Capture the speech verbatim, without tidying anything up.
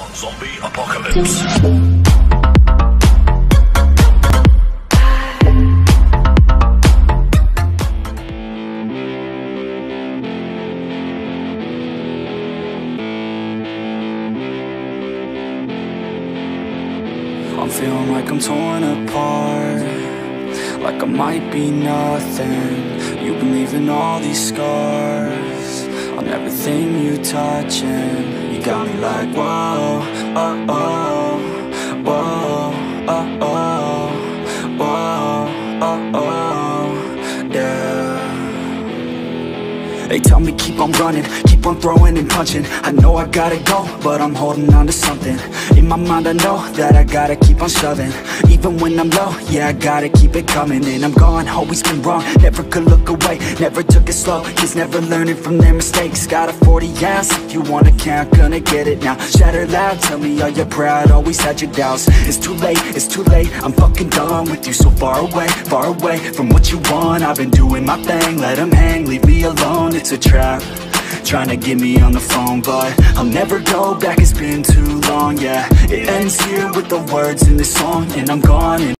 Zombie Apocalypse. I'm feeling like I'm torn apart, like I might be nothing. You've been leaving all these scars on everything you touch, and you got me like whoa, oh, oh, whoa, oh, oh, whoa, oh, oh, yeah. They tell me keep on running, keep on throwing and punching. I know I gotta go, but I'm holding on to something. In my mind I know that I gotta keep on shoving. Even when I'm low, yeah, I gotta keep it coming. And I'm gone, always been wrong, never could look away. Never took it slow, kids never learning from their mistakes. Got a forty ounce, if you wanna count, gonna get it now. Shatter loud, tell me are you proud, always had your doubts. It's too late, it's too late, I'm fucking done with you. So far away, far away from what you want. I've been doing my thing, let them hang, leave me alone. It's a trap, trying to get me on the phone, but I'll never go back, it's been too long, yeah. It ends here with the words in this song, and I'm gone. And